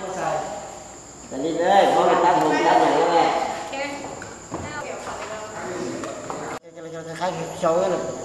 แต่นี่เลยเพราะมันตั้งหุ่นตั้งอย่างนี้แหละ cái này cho khai sâu nữa